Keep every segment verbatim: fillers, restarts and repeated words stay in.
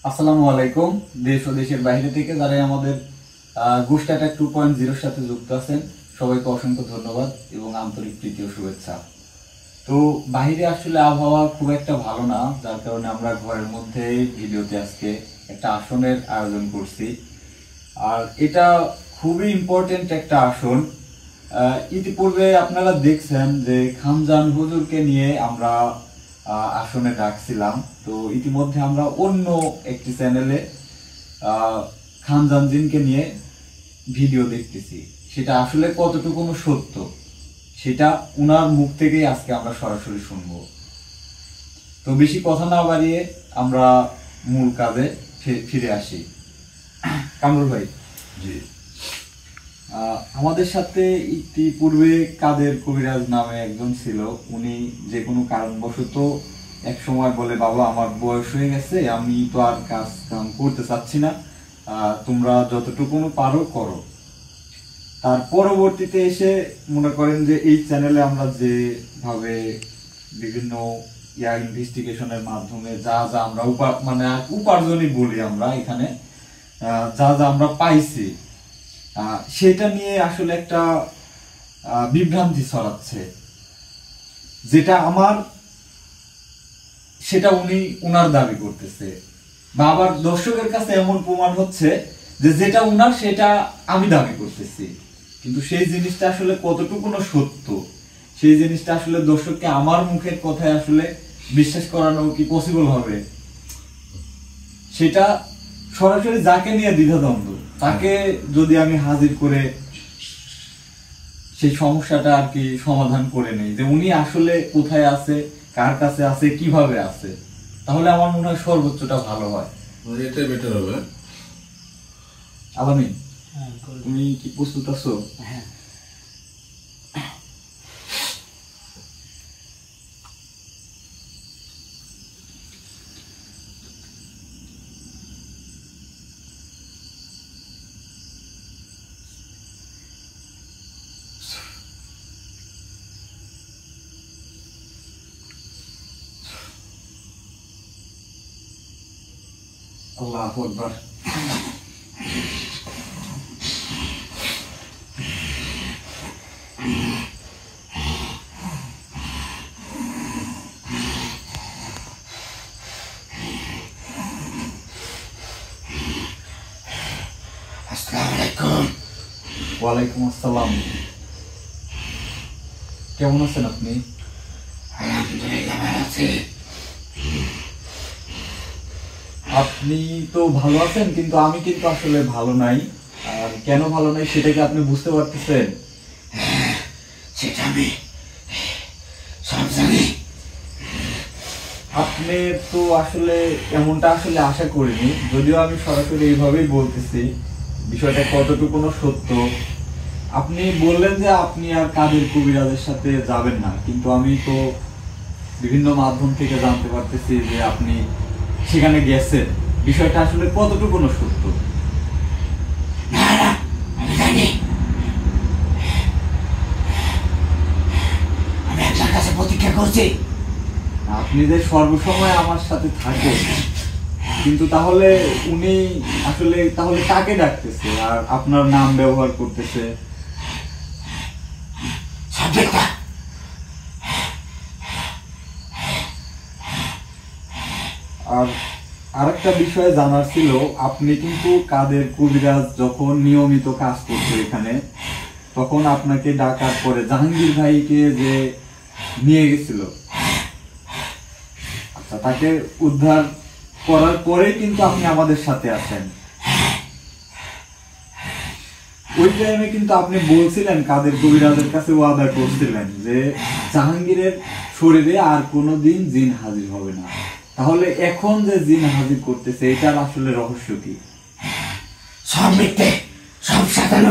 আসসালামু আলাইকুম। দেশ ও দেশের বাইরে থেকে যারা আমাদের গোষ্ঠী অ্যাটাক টু পয়েন্ট জিরোর সাথে যুক্ত আছেন সবাইকে অসংখ্য ধন্যবাদ এবং আন্তরিক প্রীতি ও শুভেচ্ছা। তো বাইরে আসলে আবহাওয়া খুব একটা ভালো না, যার কারণে আমরা ঘরের মধ্যে ভিডিওতে আজকে একটা আসনের আয়োজন করছি। আর এটা খুবই ইম্পর্টেন্ট একটা আসন। ইতিপূর্বে আপনারা দেখছেন যে খানজান হুজুরকে নিয়ে আমরা আসনে ডাকছিলাম। তো ইতিমধ্যে আমরা অন্য একটি চ্যানেলে খানজান জিনকে নিয়ে ভিডিও দেখতেছি, সেটা আসলে কতটুকু সত্য সেটা উনার মুখ থেকেই আজকে আমরা সরাসরি শুনবো। তো বেশি কথা না বাড়িয়ে আমরা মূল কাজে ফিরে আসি। কামরুল ভাই, জি, আমাদের সাথে ইতিপূর্বে কাদের কবিরাজ নামে একজন ছিল। উনি যে কোনো কারণবশত এক সময় বলে, বাবা আমার বয়স হয়ে গেছে, আমি তো আর কাজ কাম করতে চাচ্ছি না, তোমরা যতটুকু পারো করো। তার পরবর্তীতে এসে মনে করেন যে এই চ্যানেলে আমরা যেভাবে বিভিন্ন ইয়া ইনভেস্টিগেশনের মাধ্যমে যা যা আমরা মানে উপার্জনই বলি আমরা এখানে, যা যা আমরা পাইছি সেটা নিয়ে আসলে একটা বিভ্রান্তি ছড়াচ্ছে। যেটা আমার সেটা উনি উনার দাবি করতেছে, বা আবার দর্শকের কাছে এমন প্রমাণ হচ্ছে যে যেটা উনার সেটা আমি দাবি করতেছি। কিন্তু সেই জিনিসটা আসলে কতটুকু সত্য, সেই জিনিসটা আসলে দর্শককে আমার মুখের কথায় আসলে বিশ্বাস করানো কি পসিবল হবে, সেটা সরাসরি যাকে নিয়ে দ্বিধাদ্বন্দ্ব তাকে যদি আমি হাজির করে সেই সমস্যাটা আর কি সমাধান করে নেই, যে উনি আসলে কোথায় আছে, কার কাছে আছে, কিভাবে আছে, তাহলে আমার মনে হয় সর্বোচ্চটা ভালো হয়, এটাই বেটার হবে। আলামিন, তুমি কি প্রস্তুত আছো? হ্যাঁ। আল্লাহু আকবার। আসসালামু আলাইকুম। ওয়ালাইকুম আসসালাম। কেমন আছেন আপনি? আলহামদুলিল্লাহ ভালো আছি। আপনি তো ভালো আছেন, কিন্তু আমি কিন্তু আসলে ভালো নাই। আর কেন ভালো নাই সেটা কি আপনি বুঝতে পারতেছেন? সেটা আমি সব জানি। আপনি তো আসলে এমনটা আসলে আশা করিনি, যদিও আমি সরাসরি এইভাবেই বলতেছি বিষয়টা কতটুকু সত্য। আপনি বললেন যে আপনি আর কাদের কবিরাজের সাথে যাবেন না, কিন্তু আমি তো বিভিন্ন মাধ্যম থেকে জানতে পারতেছি যে আপনি সেখানে গেছেন। বিষয়টা আসলে কতটুকু সত্য? না না, আমি জানি। আমি আপনার কাছে প্রতীক্ষা করছি। আপনি যে সর্বসময় আমার সাথে থাকেন, কিন্তু তাহলে উনি আসলে তাহলে কাকে ডাকতেছে আর আপনার নাম ব্যবহার করতেছে? আর আরেকটা বিষয় জানার ছিল, আপনি কিন্তু কাদের কবিরাজ যখন নিয়মিত কাজ করছে এখানে, তখন আপনাকে ডাকার পরে জাহাঙ্গীর ভাইকে যে নিয়ে গেছিল, আচ্ছা, তাকে উদ্ধার করার পরে কিন্তু আপনি আমাদের সাথে আছেন। ওই টাইমে কিন্তু আপনি বলছিলেন, কাদের কবিরাজের কাছে ওয়াদা করছিলেন যে জাহাঙ্গীরের শরীরে আর কোনোদিন জিন হাজির হবে না। তাহলে এখন যে জিন হাজির করতেছে এটার আসলে রহস্য কি? সব মিথ্যে, সব সাজানো।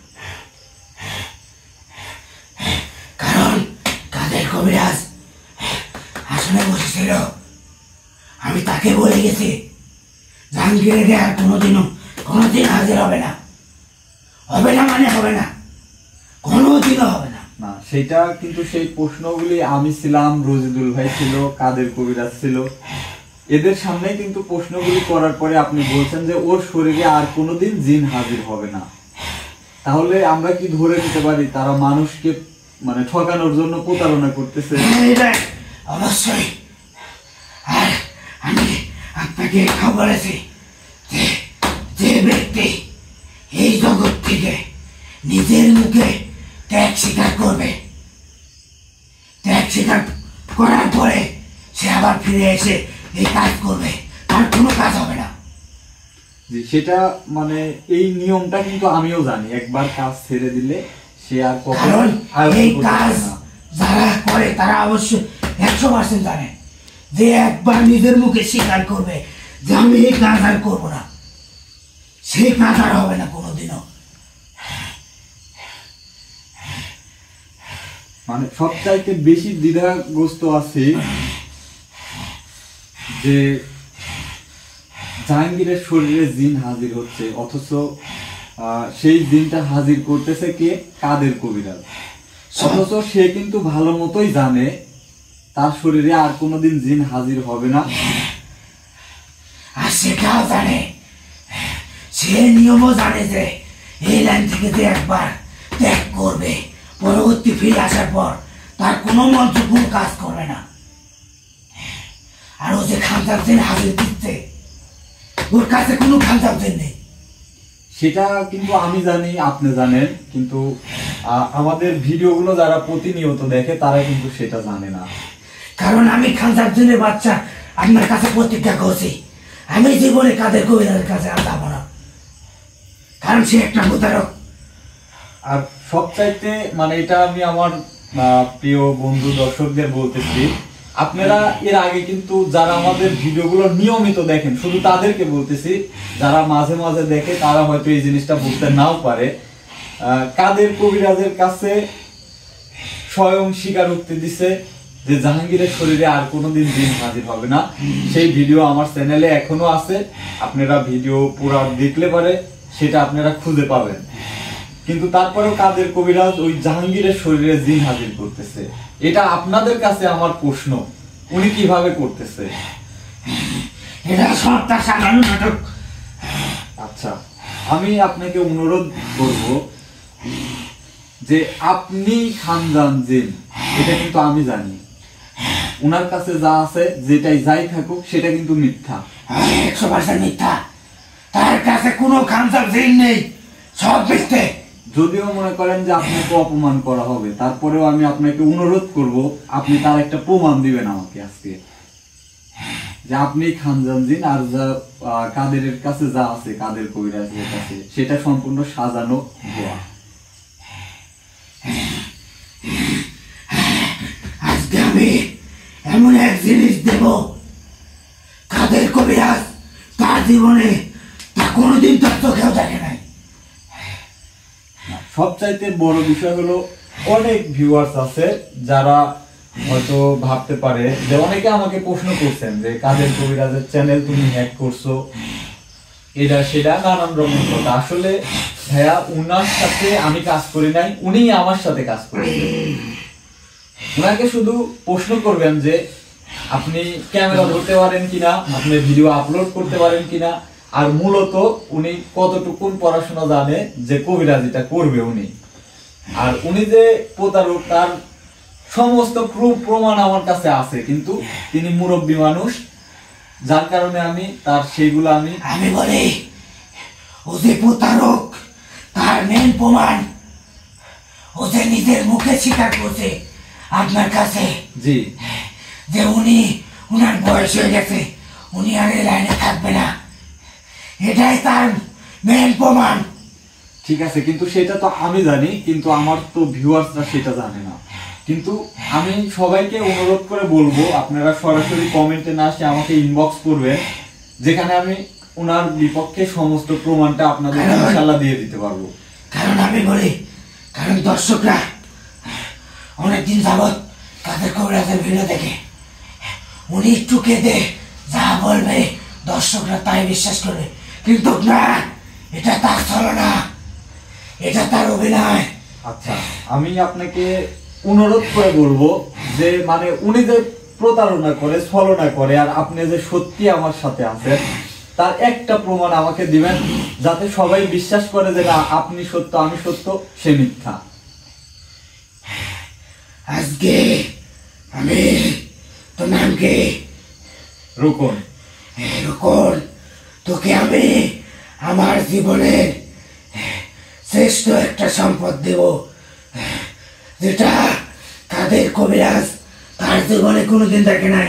কারণ কাদের কবিরাজ আসনে বসেছিল, আমি তাকে বলে গেছি জাহাঙ্গীরের আর কোনোদিনও কোনোদিন হাজির হবে না। হবে না মানে হবে না, কোনোদিনও হবে না। না, সেটা কিন্তু সেই প্রশ্নগুলি আমি ছিলাম, রজিদুল ভাই ছিল, কাদের কবিরাজ ছিল, এদের সামনে কিন্তু প্রশ্নগুলি করার পরে আপনি বলছেন যে ওর শরীরে আর কোনোদিন জিন হাজির হবে না, তাহলে আমরা কি ধরে নিতে পারি তারা মানুষকে মানে ঠকানোর জন্য প্রতারণা করতেছে? অবশ্যই। আর আমি আপনাকে খবর আছে যে যে ব্যক্তি এই জগৎ থেকে নিজের মুখে ত্যাগ স্বীকার করবে, ত্যাগ স্বীকার করার পরে সে আবার ফিরে এসে এই কাজ করবে, তার কোনো কাজ হবে না। সেটা মানে এই নিয়মটা কিন্তু আমিও জানি, একবার কাজ ছেড়ে দিলে সে আর কখনো এই কাজ যারা করে তারা অবশ্যই একশো পার্সেন্ট জানে যে একবার নিজের মুখে স্বীকার করবে যে আমি এই কাজ আর করবো না, সেই কাজ আর হবে না কোনোদিনও। মানে সবচাইতে বেশি দ্বিধাগ্রস্ত আছে যে জাহাঙ্গীরের শরীরে জিন হাজির হচ্ছে, অথচ সেই জিনটা হাজির করতেছে কে? কাদের কবিরাজ। অথচ সে কিন্তু ভালো মতোই জানে তার শরীরে আর কোনোদিন জিন হাজির হবে না। আর সেটাও জানে, সে নিয়মও জানে যে এই লাইন থেকে যে একবার ত্যাগ করবে পরবর্তী ফিরে আসার পর তার কোনো মন্ত্র কোনো কাজ করবে না। আর ও যে খানদার দিন হাজির দিচ্ছে ওর কাছে কোনো খানদার দিন নেই, সেটা কিন্তু আমি জানি, আপনি জানেন, কিন্তু আমাদের ভিডিওগুলো যারা প্রতিনিয়ত দেখে তারা কিন্তু সেটা জানে না। কারণ আমি খানদার দিনের বাচ্চা আপনার কাছে প্রতিজ্ঞা করছি আমি জীবনে কাদের কবিরাজের কাছে আর যাবো না, কারণ সে একটা প্রতারক। আর সবচাইতে মানে এটা আমি আমার প্রিয় বন্ধু দর্শকদের বলতেছি, আপনারা এর আগে কিন্তু যারা আমাদের ভিডিওগুলো নিয়মিত দেখেন, শুধু তাদেরকে বলতেছি, যারা মাঝে মাঝে দেখে তারা হয়তো এই জিনিসটা বুঝতে নাও পারে। কাদের কবিরাজের কাছে স্বয়ং স্বীকারোক্তি দিছে যে জাহাঙ্গীরের শরীরে আর কোনোদিন জিন হাজির হবে না। সেই ভিডিও আমার চ্যানেলে এখনো আছে, আপনারা ভিডিও পুরো দেখলে পারে সেটা আপনারা খুঁজে পাবেন। কিন্তু তারপরেও কাদের কবিরাজ ওই জাহাঙ্গীরের শরীরে জিন হাজির করতেছে। এটা আপনাদের কাছে আমার প্রশ্ন, উনি কিভাবে করতেছে? এটা সবটা সাধারণ নাটক। আচ্ছা, আমি আপনাকে অনুরোধ করব যে আপনি খানজান জিন, এটা কিন্তু আমি জানি, উনার কাছে যা আছে যেটাই যাই থাকুক সেটা কিন্তু মিথ্যা, একশো পার্সেন্ট মিথ্যা। তার কাছে কোনো খানজান জিন নেই, সব মিথ্যে। যদিও মনে করেন যে আপনাকে অপমান করা হবে, তারপরেও আমি আপনাকে অনুরোধ করব আপনি তার একটা প্রমাণ দিবেন আমাকে আজকে, যে আপনি খানজান জিন, আর যা কাদের কাছে যা আছে, কাদের কবিরাজের কাছে, সেটা সম্পূর্ণ সাজানো ভুয়া। আজকে আমি এমন এক জিনিস দেব, কাদের কবিরাজ তার জীবনে তা কোনোদিন তার চোখেও দেখে নাই। সবচাইতে বড় বিষয় হলো অনেক ভিউয়ার্স আছে যারা হয়তো ভাবতে পারে যে, অনেকে আমাকে প্রশ্ন করছেন যে কাদের কবিরাজের চ্যানেল তুমি হ্যাক করছো, এটা সেটা নানান রকম কথা। আসলে ভাইয়া উনার সাথে আমি কাজ করি নাই, উনি আমার সাথে কাজ করেছেন। উনাকে শুধু প্রশ্ন করবেন যে আপনি ক্যামেরা ধরতে পারেন কিনা, আপনি ভিডিও আপলোড করতে পারেন কিনা, আর মূলত উনি কতটুকুন পড়াশোনা জানে যে কবিরাজিটা করবে উনি। আর উনি যে প্রতারক তার সমস্ত প্রুফ প্রমাণ আমার কাছে আছে, কিন্তু তিনি মুরব্বী মানুষ, যার কারণে আমি তার সেইগুলো আমি আমি বলি ও যে প্রতারক তার মেন প্রমাণ ও যে নিজের মুখে স্বীকার করছে আপনার কাছে, জি, যে উনি উনার বয়স হয়ে গেছে, উনি আর এই লাইনে থাকবে না, এটাই তার মেন প্রমাণ। ঠিক আছে, কিন্তু সেটা তো আমি জানি, কিন্তু আমার তো ভিউয়ার্সরা সেটা জানে না। কিন্তু আমি সবাইকে অনুরোধ করে বলবো, আপনারা সরাসরি কমেন্টে না আসে আমাকে ইনবক্স করবেন, যেখানে আমি ওনার বিপক্ষে সমস্ত প্রমাণটা আপনাদের ইনশাআল্লাহ দিয়ে দিতে পারবো। কারণ আমি বলি, কারণ দর্শকরা অনেকদিন যাবৎ কাদের কবিরাজের ভিডিও দেখে, উনি একটু কেঁদে যা বলবে দর্শকরা তাই বিশ্বাস করবে, কিন্তু না, এটা তার ছলনা, এটা তার অভিনয়। আচ্ছা, আমি আপনাকে অনুরোধ করে বলবো যে মানে উনি যে প্রতারণা করে, ছলনা করে, আর আপনি যে সত্যি আমার সাথে আছেন তার একটা প্রমাণ আমাকে দিবেন, যাতে সবাই বিশ্বাস করে যে না আপনি সত্য, আমি সত্য, সে মিথ্যা। আজকে আমি, তোর নাম কি? রুকন। রুকন, তোকে আমি আমার জীবনের শ্রেষ্ঠ একটা সম্পদ দেব, যেটা কাদের কবিরাজ তার জীবনে কোনোদিন দেখে নাই।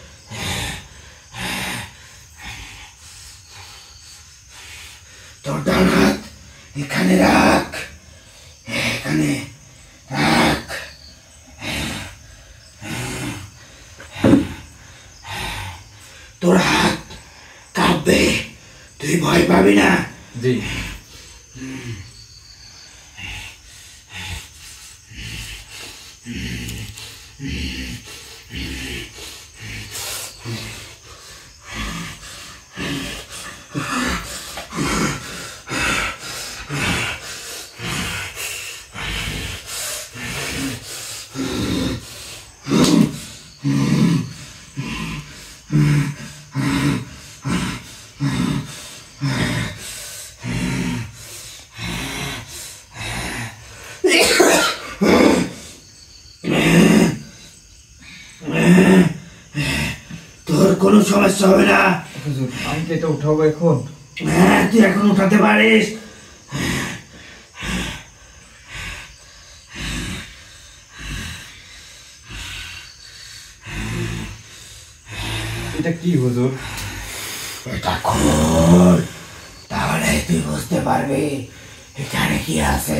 তোর ডান হাত এখানে রাখ, এখানে রাখ। তোর হাত কাঁপবে, তুই ভয় পাবি না। জি। তোর কোনো সমস্যা হবে না। হুজুর, আমি কি এটা উঠাবো এখন? হ্যাঁ, তুই এখন উঠাতে পারিস। এটা কি হুজুর? এটা খোল, তাহলে তুই বুঝতে পারবি এখানে কি আছে।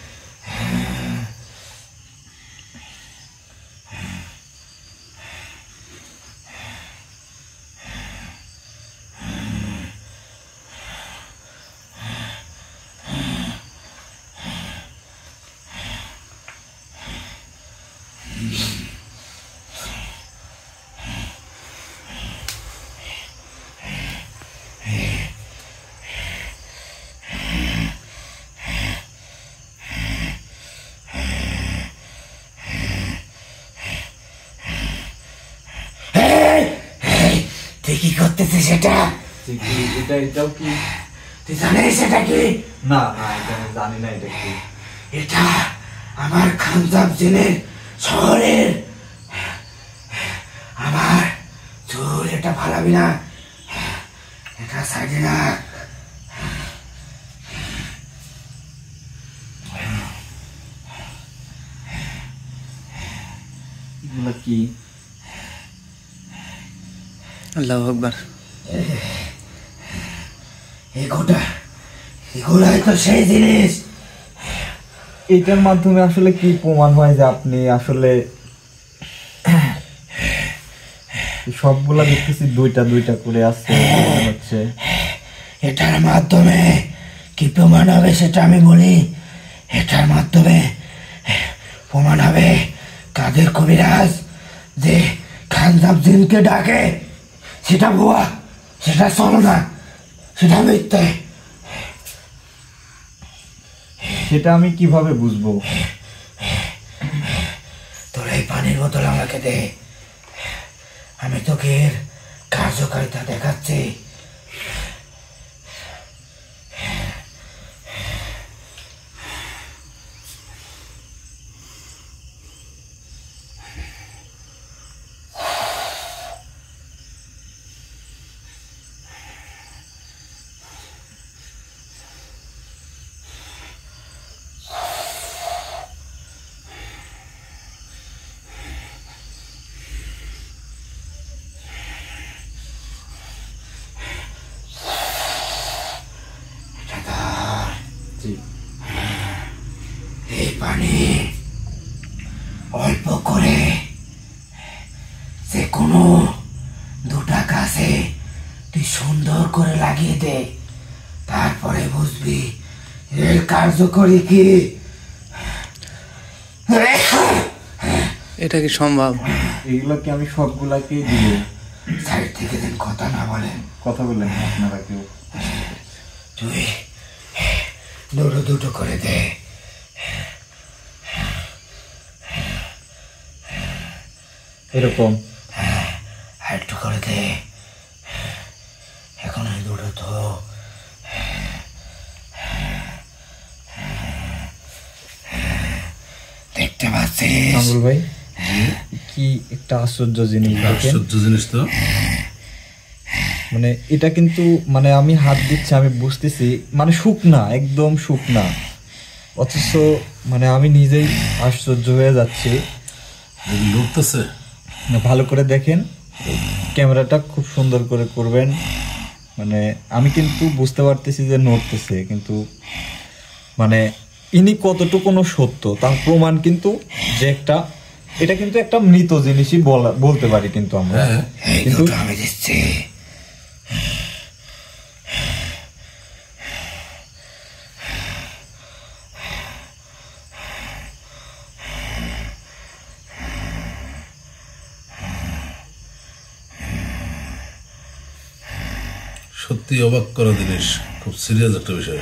তুই কি করতেছিস সেটা? এটা এটাও কি? তুই জানিস সেটা কি? না না, এটা আমি জানি না এটা কি। এটা আমার খানজাব জেলের শহরের। আমার চোর, এটা ভালাবি না, এটা সাইডে রাখ। এগুলো কি? আল্লাহু আকবার। এগুলা এগুলাই তো সেই জিনিস। এটার মাধ্যমে আসলে কি প্রমাণ হয় যে আপনি আসলে সবগুলা দেখতেছি দুইটা দুইটা করে আসছে হচ্ছে। এটার মাধ্যমে কি প্রমাণ হবে সেটা আমি বলি। এটার মাধ্যমে প্রমাণ হবে কাদের কবিরাজ যে খানজাব জিনকে ডাকে সেটা ভুয়া, সেটা চলো না, সেটা মিথ্যে। সেটা আমি কিভাবে বুঝবো? তোর এই পানির বোতল আমাকে দে, আমি তোকে এর কার্যকারিতা দেখাচ্ছি। এই পানি অল্প করে যে কোনো দুটা গাছে তুই সুন্দর করে লাগিয়ে দে, তারপরে বুঝবি এর কার্যকরী কি। এটা কি সম্ভব? এগুলো কি আমি সবগুলাকেই দিব? সাইড থেকে দিন কথা না বলেন, কথা বললেন আপনারা কেউ? তুই দুটো দুটো করে দে। এরকম? হ্যাঁ, একটু করে দে, এখন এই দুটো তো দেখতে পাচ্ছিস? কামরুল ভাই কি একটা আশ্চর্য জিনিস দেখেন, আশ্চর্য জিনিস তো। মানে এটা কিন্তু মানে আমি হাত দিচ্ছি, আমি বুঝতেছি মানে শুকনা, একদম শুকনা, অথচ মানে আমি নিজেই আশ্চর্য হয়ে যাচ্ছি। লড়তেছে, ভালো করে দেখেন, ক্যামেরাটা খুব সুন্দর করে করবেন। মানে আমি কিন্তু বুঝতে পারতেছি যে নড়তেছে, কিন্তু মানে ইনি কতটুকু সত্য তার প্রমাণ কিন্তু যে একটা, এটা কিন্তু একটা মৃত জিনিসই বলা বলতে পারি কিন্তু আমরা। এই কিন্তু দুটো আমি দিচ্ছি। সত্যি অবাক করা জিনিস, খুব সিরিয়াস একটা বিষয়।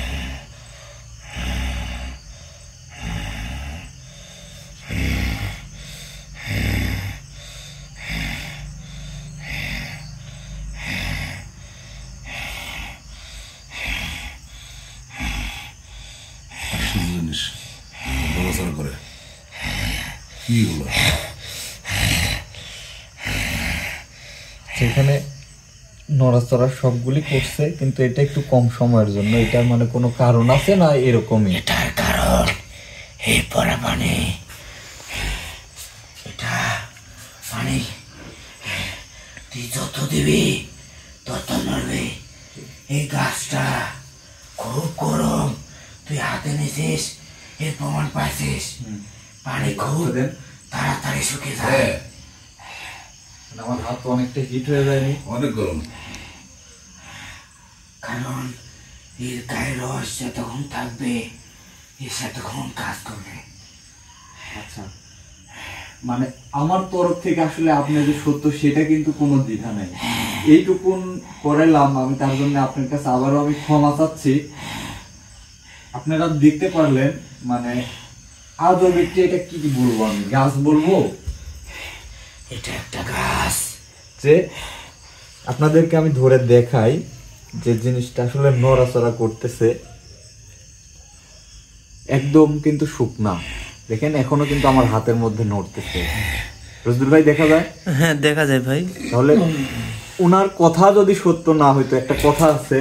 আশ্চর্য জিনিস নড়াচড়া করে, কি হলো? সেখানে নড়াচড়া সবগুলি করছে, কিন্তু এটা একটু কম সময়ের জন্য। এটার মানে কোনো কারণ আছে না এরকমই? এটার কারণ এই পরা পানি, এটা পানি তুই যত দিবি তত নড়বে। এই গাছটা খুব গরম, তুই হাতে নিছিস, এর প্রমাণ পাইছিস। পানি খুব দেন। তাড়াতাড়ি শুকিয়ে যায়। আমার হাত তো অনেকটা হিট হয়ে যায়নি? অনেক গরম। কারণ এর গায়ে রস যতক্ষণ থাকবে এ সেতক্ষণ কাজ করবে। আচ্ছা, মানে আমার তরফ থেকে আসলে আপনি যে সত্য সেটা কিন্তু কোনো দ্বিধা নেই। এইটুকুন করালাম আমি, তার জন্য আপনার কাছে আবারও আমি ক্ষমা চাচ্ছি। আপনারা দেখতে পারলেন, মানে আজও ব্যক্তি, এটা কি বলবো আমি, গাছ বলবো এটা একটা গাছ। যে আপনাদেরকে আমি ধরে দেখাই যে জিনিসটা আসলে নড়াচড়া করতেছে, একদম কিন্তু শুকনা। দেখেন এখনো কিন্তু আমার হাতের মধ্যে নড়তেছে। রজদুল ভাই দেখা যায়? হ্যাঁ দেখা যায় ভাই। তাহলে ওনার কথা যদি সত্য না হইতো, একটা কথা আছে,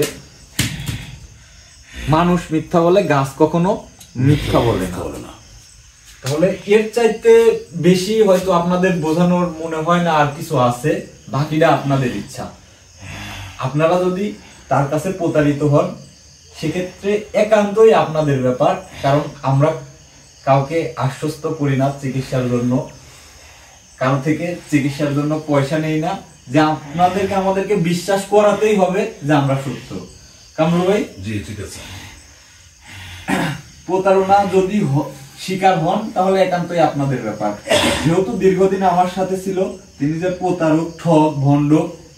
মানুষ মিথ্যা বলে, গাছ কখনো মিথ্যা বলে না। তাহলে এর চাইতে বেশি হয়তো আপনাদের বোঝানোর মনে হয় না আর কিছু আছে, বাকিটা আপনাদের ইচ্ছা। আপনারা যদি তার কাছে প্রতারিত হন সেক্ষেত্রে একান্তই আপনাদের ব্যাপার, কারণ আমরা কাউকে আশ্বস্ত করি না চিকিৎসার জন্য, কারো থেকে চিকিৎসার জন্য পয়সা নেই না, যে আপনাদেরকে আমাদেরকে বিশ্বাস করাতেই হবে যে আমরা সত্য। কামরুল ভাই, জি ঠিক আছে। প্রতারণা যদি শিকার হন তাহলে একান্তই আপনাদের ব্যাপার। যেহেতু দীর্ঘদিন আমার সাথে ছিল, তিনি যে প্রতারক, ঠক, ভণ্ড,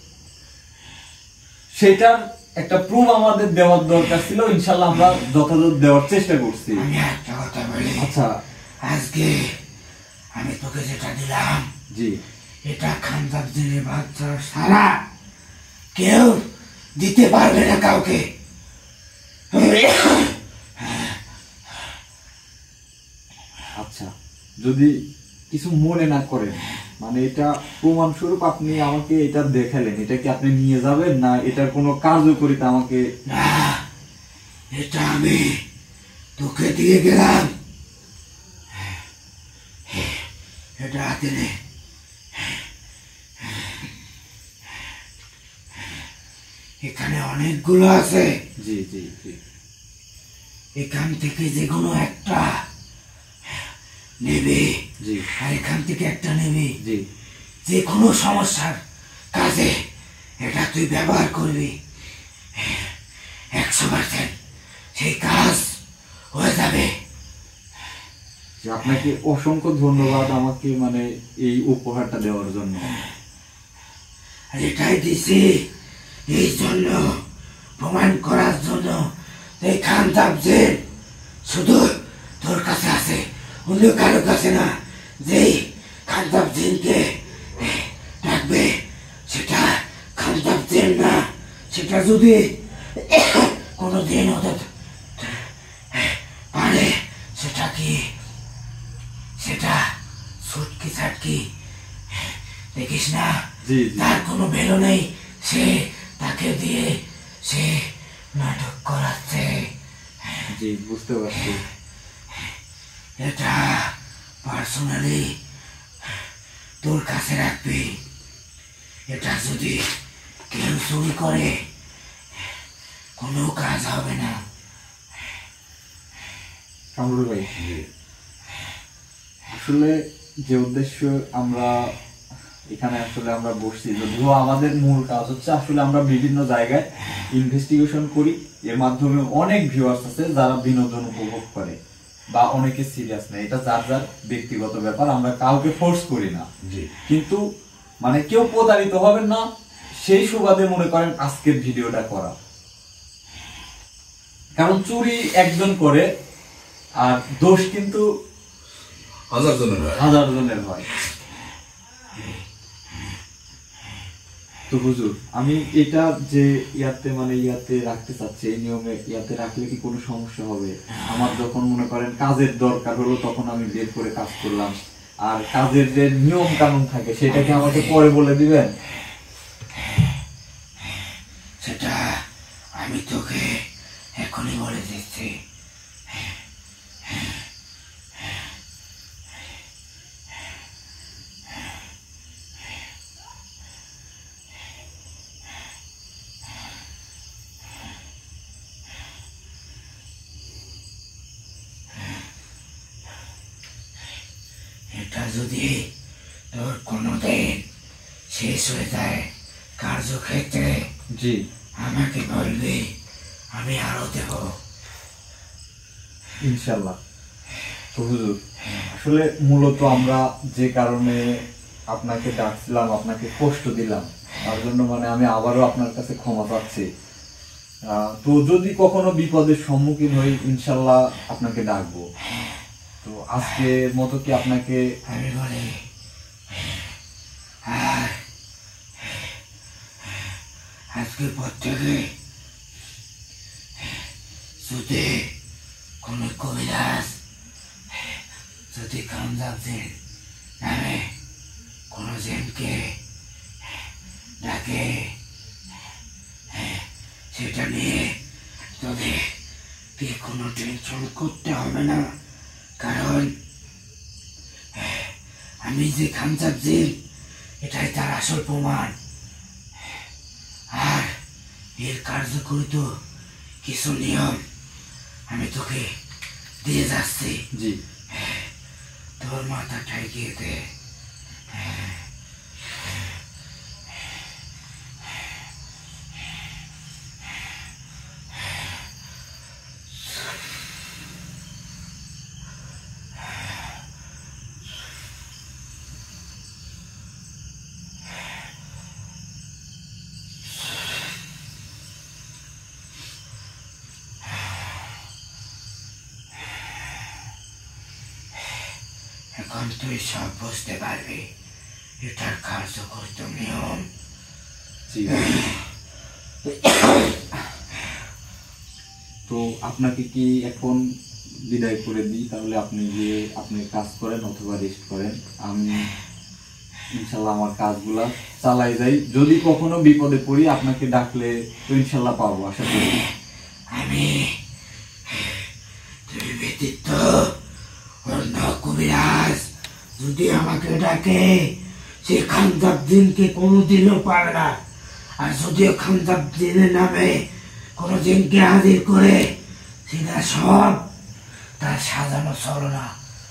সেটার একটা প্রুফ আমাদের দেওয়ার দরকার ছিল। ইনশাল্লাহ আমরা যথাযথ দেওয়ার চেষ্টা করছি। আমি একটা কথা বলি, আচ্ছা, আজকে আমি তোকে যেটা দিলাম, জি, এটা খানদার দিনের বাচ্চা সারা কেউ দিতে পারবে না কাউকে। আচ্ছা, যদি কিছু মনে না করেন, মানে এটা প্রমাণ স্বরূপ আপনি আমাকে এটা দেখালেন, এটা কি আপনি নিয়ে যাবেন না এটার কোনো কার্যকরিতা আমাকে? না, এটা আমি তোকে দিয়ে গেলাম, এটা হাতে নে। এখানে অনেকগুলো আছে, জি জি জি, এখান থেকে যে কোনো একটা নেবে, জি আর এখান থেকে একটা নেবে। জি, যে কোনো সমস্যার কাজে এটা তুই ব্যবহার করবি, একশো পার্সেন্ট সেই কাজ হয়ে যাবে। জি, আপনাকে অসংখ্য ধন্যবাদ আমাকে মানে এই উপহারটা দেওয়ার জন্য। আর এটাই দিছি এই জন্য, প্রমাণ করার জন্য। এই খানদাব যে শুধু তোর কাছে আছে, অন্য কারো কাছে না। যেই খানদাব জিনকে ডাকবে কোনোদিন না, সেটা যদি কোনোদিন হতে পারে, সেটা কি, সেটা সুটকি সাটকি দেখিস না, জি, জি। তার কোনো ভ্যালু নেই, সে তাকে দিয়ে সে নাটক করাচ্ছে। জি, বুঝতে পারছি। এটা পার্সোনালি তোর কাছে রাখবি। এটা যদি কেউ চুরি করে কোনো কাজ হবে না। কামরুল ভাই, আসলে যে উদ্দেশ্য আমরা এখানে আসলে আমরা বসছি, যদিও আমাদের মূল কাজ হচ্ছে আসলে আমরা বিভিন্ন জায়গায় ইনভেস্টিগেশন করি, এর মাধ্যমে অনেক ভিউয়ার্স আছে যারা বিনোদন উপভোগ করে বা অনেকে সিরিয়াস নেয়, এটা যার যার ব্যক্তিগত ব্যাপার, আমরা কাউকে ফোর্স করি না। কিন্তু মানে কেউ প্রতারিত হবেন না সেই সুবাদে মনে করেন আজকের ভিডিওটা করা। কারণ চুরি একজন করে আর দোষ কিন্তু হাজার জনের হয়। হাজার জনের হয়। তো হুজুর, আমি এটা যে ইয়াতে মানে ইয়াতে রাখতে চাচ্ছি, এই নিয়মে ইয়াতে রাখলে কি কোনো সমস্যা হবে? আমার যখন মনে করেন কাজের দরকার হলো তখন আমি বের করে কাজ করলাম, আর কাজের যে নিয়ম কানুন থাকে সেটা কি আমাকে পরে বলে দিবেন? সেটা আমি তোকে এখনই বলে দিচ্ছি। এটা যদি তোর কোনোদিন শেষ হয়ে যায় কার্যক্ষেত্রে, জি, আমাকে বলবি, আমি আরো দেব। ইনশাল্লাহ। তো হুজুর, আসলে মূলত আমরা যে কারণে আপনাকে ডাকছিলাম, আপনাকে কষ্ট দিলাম, তার জন্য মানে আমি আবারও আপনার কাছে ক্ষমা চাচ্ছি। আহ, তো যদি কখনো বিপদের সম্মুখীন হই ইনশাল্লাহ আপনাকে ডাকবো। তো আজকের মতো কি আপনাকে আমি বলি, আর আজকের পর থেকে যদি কোনো কবিরাজ যদি কামজাবদের নামে কোনো জেনকে ডাকে, সেটা নিয়ে তোদের কি কোনো টেনশন করতে হবে না। কারণ আমি যে খামজাবজির, এটাই তার আসল প্রমাণ। আর এর কার্যকরিত কিছু নিয়ম আমি তোকে দিয়ে যাচ্ছি। জি, তোর মাথা ঠাইকিয়ে দে। এখন তুই সব বুঝতে পারবি এটার কার্যকরিত নিয়ম। জি। তো আপনাকে কি এখন বিদায় করে দিই? তাহলে আপনি গিয়ে আপনি কাজ করেন অথবা রেস্ট করেন, আমি ইনশাল্লাহ আমার কাজগুলা চালাই যাই। যদি কখনো বিপদে পড়ি আপনাকে ডাকলে তো ইনশাল্লাহ পাবো, আশা করি। আমি তুই ব্যতীত অন্য কবিরাজ যদি আমাকে ডাকে, সে খামজাবদিনকে কোনোদিনও পারে না। আর যদিও খামজাবদিনের নামে কোনো দিনকে হাজির করে, সেটা সব তার সাজানো ছলনা।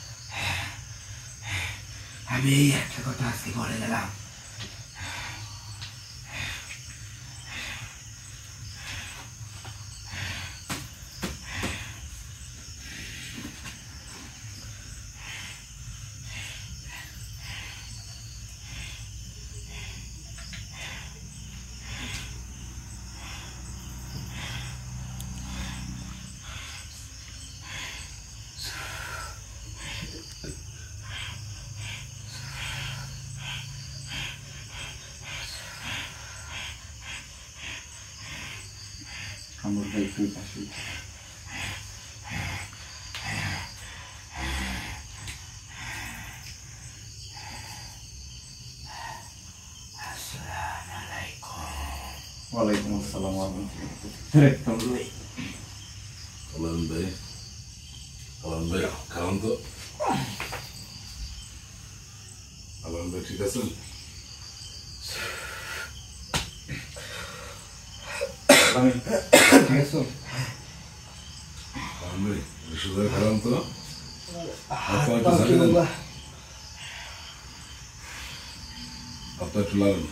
আমি এই একটা কথা আজকে বলে গেলাম। কামরুল ভাই একটু পাশে। ওয়ালাইকুম আসসালাম ওয়া রাহমাতুল্লাহ। কামরুল ভাই কালাম ভাই কালাম ভাই খাওয়ান তো। কালাম ভাই ঠিক আছেন? আমি ঠিক আছে। কালাম ভাই সুন্দর খাওয়ান তো। আপনার একটু ঝাঁকে দেন, আপনার একটু লাগান।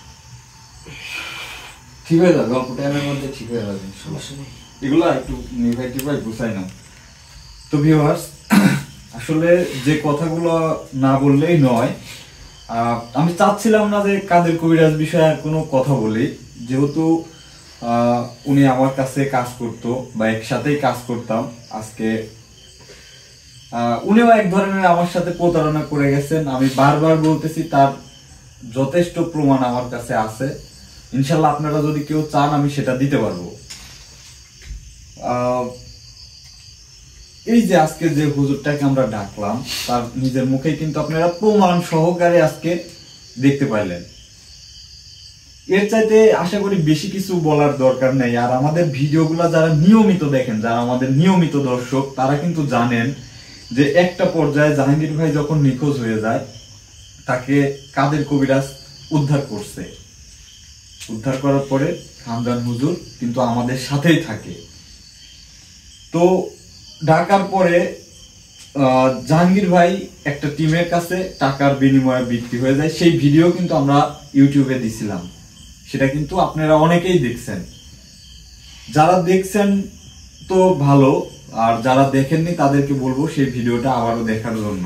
ঠিক হয়ে যাবে, অল্প টাইমের মধ্যে ঠিক হয়ে যাবে। এগুলো একটু নিভাইটিভ ভাই বুঝাই না। তো ভিউয়ার্স, আসলে যে কথাগুলো না বললেই নয়, আহ, আমি চাচ্ছিলাম না যে কাদের কবিরাজ বিষয়ে আর কোনো কথা বলি, যেহেতু আহ, উনি আমার কাছে কাজ করতো বা একসাথেই কাজ করতাম। আজকে আহ, উনিও এক ধরনের আমার সাথে প্রতারণা করে গেছেন। আমি বারবার বলতেছি, তার যথেষ্ট প্রমাণ আমার কাছে আছে। ইনশাল্লাহ আপনারা যদি কেউ চান আমি সেটা দিতে পারবো। আহ, এই যে আজকে যে হুজুরটাকে আমরা ডাকলাম, তার নিজের মুখেই কিন্তু আপনারা প্রমাণ সহকারে আজকে দেখতে পাইলেন। এর চাইতে আশা করি বেশি কিছু বলার দরকার নেই। আর আমাদের ভিডিওগুলো যারা নিয়মিত দেখেন, যারা আমাদের নিয়মিত দর্শক, তারা কিন্তু জানেন যে একটা পর্যায়ে জাহাঙ্গীর ভাই যখন নিখোঁজ হয়ে যায়, তাকে কাদের কবিরাজ উদ্ধার করছে। উদ্ধার করার পরে খানজান হুজুর কিন্তু আমাদের সাথেই থাকে। তো ঢাকার পরে আহ, জাহাঙ্গীর ভাই একটা টিমের কাছে টাকার বিনিময়ে বিক্রি হয়ে যায়। সেই ভিডিও কিন্তু আমরা ইউটিউবে দিছিলাম, সেটা কিন্তু আপনারা অনেকেই দেখছেন। যারা দেখছেন তো ভালো, আর যারা দেখেননি তাদেরকে বলবো সেই ভিডিওটা আবারও দেখার জন্য।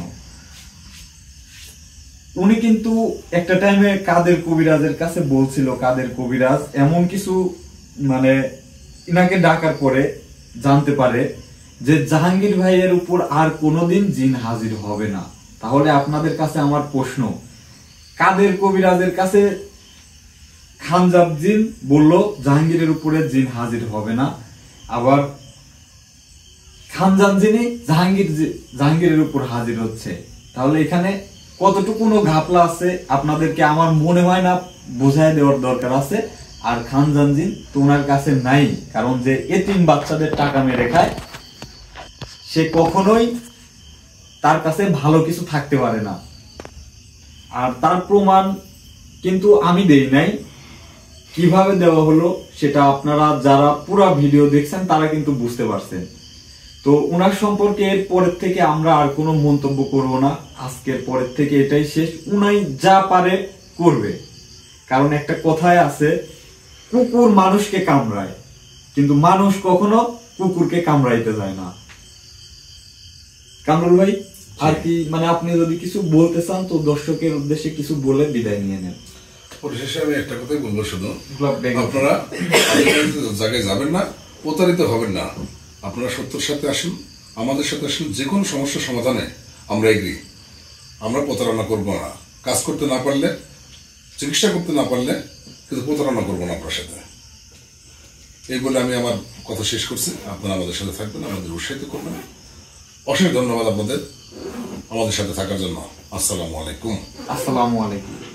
উনি কিন্তু একটা টাইমে কাদের কবিরাজের কাছে বলছিল, কাদের কবিরাজ এমন কিছু মানে ইনাকে ডাকার পরে জানতে পারে যে জাহাঙ্গীর ভাইয়ের উপর আর কোনোদিন জিন হাজির হবে না। তাহলে আপনাদের কাছে আমার প্রশ্ন, কাদের কবিরাজের কাছে খানজাব জিন বলল জাহাঙ্গীরের উপরে জিন হাজির হবে না, আবার খানজান জিনি জাহাঙ্গীর জাহাঙ্গীরের উপর হাজির হচ্ছে। তাহলে এখানে কতটুকু ঘাপলা আছে আপনাদেরকে আমার মনে হয় না বোঝায় দেওয়ার দরকার আছে। আর খানজান জিন তো ওনার কাছে নাই, কারণ যে এতিম বাচ্চাদের টাকা মেরে খায়, সে কখনোই তার কাছে ভালো কিছু থাকতে পারে না। আর তার প্রমাণ কিন্তু আমি দেই নাই, কিভাবে দেওয়া হলো সেটা আপনারা যারা পুরা ভিডিও দেখছেন তারা কিন্তু বুঝতে পারছেন। তো ওনার সম্পর্কে এর পরের থেকে আমরা আর কোনো মন্তব্য করব না। আজকের পরের থেকে এটাই শেষ। উনাই যা পারে করবে, কারণ একটা কথায় আছে, কুকুর মানুষকে কামড়ায় কিন্তু মানুষ কখনো কুকুরকে কামড়াইতে যায় না। কামরুল ভাই, আর কি মানে আপনি যদি কিছু বলতে চান তো দর্শকের উদ্দেশ্যে কিছু বলে বিদায় নিয়ে নেন। পরিশেষে আমি একটা কথাই বলবো, শুধু আপনারা আপনারা জায়গায় যাবেন না, প্রতারিত হবেন না। আপনারা সত্যের সাথে আসুন, আমাদের সাথে আসুন, যে কোনো সমস্যার সমাধানে আমরা এগ্রি। আমরা প্রতারণা করবো না, কাজ করতে না পারলে, চিকিৎসা করতে না পারলে কিন্তু প্রতারণা করবো না আপনার সাথে। এই বলে আমি আমার কথা শেষ করছি। আপনারা আমাদের সাথে থাকবেন, আমাদের উৎসাহিত করবেন। অশেষ ধন্যবাদ আপনাদের আমাদের সাথে থাকার জন্য। আসসালামু আলাইকুম। আসসালামু আলাইকুম।